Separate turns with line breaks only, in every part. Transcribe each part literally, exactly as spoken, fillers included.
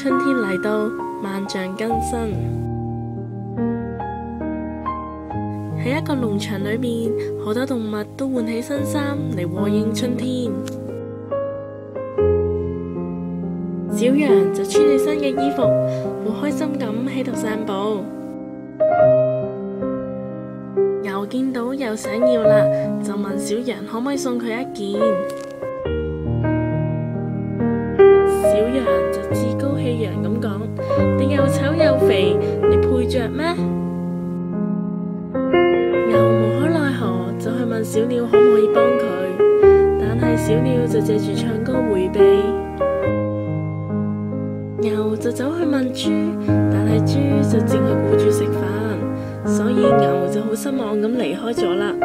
春天嚟到，萬象更新。喺一個農場裏面，好多動物都換起新衫嚟和應春天。小羊就穿起新嘅衣服，好開心咁喺度散步。牛見到又想要啦，就問小羊可唔可以送佢一件。小羊就自高氣揚咁講：你又醜又肥，你配着咩？牛無可奈何，就去問小鳥可唔可以幫佢，但係小鳥就借住唱歌迴避。牛就走去問豬，但係豬就淨係顧住食飯，所以牛就好失望咁離開咗啦。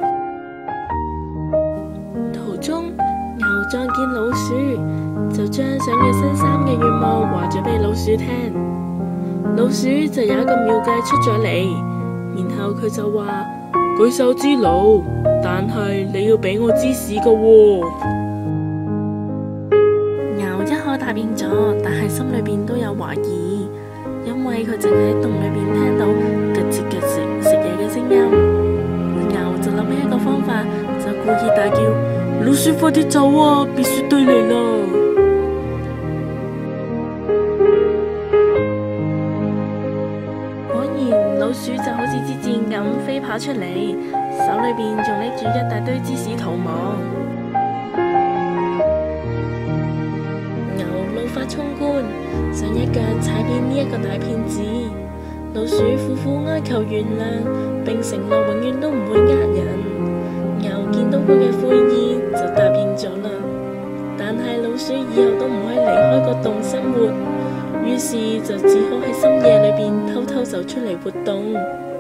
途中牛撞見老鼠，就將想要新衫嘅願望話咗俾老鼠聽。老鼠就有一個妙計出咗嚟，然後佢就話：舉手之勞，但係你要俾我芝士㗎喎。牛一口答應咗，但係心裏邊都有懷疑，因為佢淨係喺洞裏邊聽到咯吱咯吱食嘢嘅聲音。牛就諗起一個方法，就故意大叫：老鼠快啲走啊，別雪堆嚟啦！果然老鼠就好似支箭咁飛跑出嚟，手裏邊仲拎住一大堆芝士逃亡。牛怒髮衝冠，想一腳踩扁呢一個大騙子。老鼠苦苦哀求原諒，並承諾永遠都唔會呃人。牛見到佢嘅悔意，就答應咗啦。但係老鼠以後都唔可以離開個洞生活，於是就只好喺深夜裏邊偷偷走出嚟活動。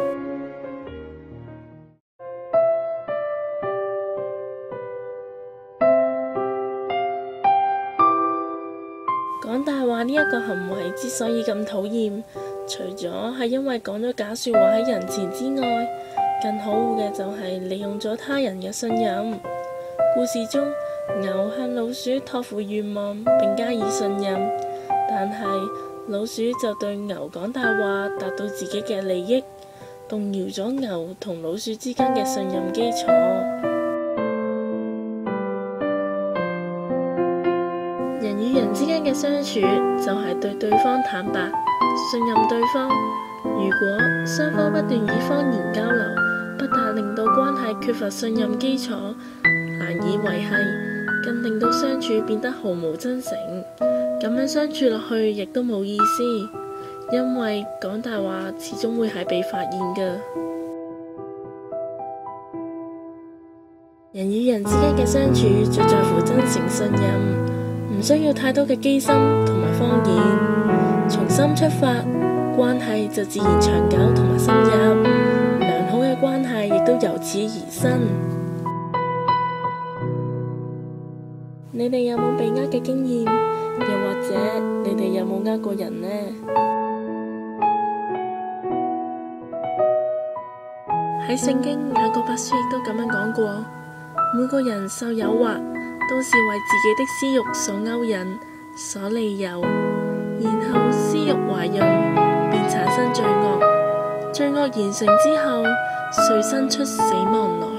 講大話呢一個行為之所以咁討厭，除咗係因為講咗假說話喺人前之外，更可惡嘅就係利用咗他人嘅信任。故事中，牛向老鼠託付願望並加以信任，但係老鼠就對牛講大話，達到自己嘅利益，動搖咗牛同老鼠之間嘅信任基礎。人與人之間嘅相處就係對對方坦白，信任對方。如果雙方不斷以謊言交流，不但令到關係缺乏信任基礎，難以維繫，更令到相處變得毫無真誠。咁樣相處落去亦都冇意思，因為講大話始終會係被發現㗎。人與人之間嘅相處最在乎真誠信任，唔需要太多嘅機心同埋謊言，從心出發，關係就自然長久同埋深入，良好嘅關係亦都由此而生。你哋有冇被呃嘅經驗？又或者你哋有冇呃過人呢？喺聖經雅各伯書亦都咁樣講過，每個人受誘惑都是為自己的私欲所勾引、所利誘，然後私欲懷孕，便產生罪惡，罪惡完成之後，遂生出死亡來。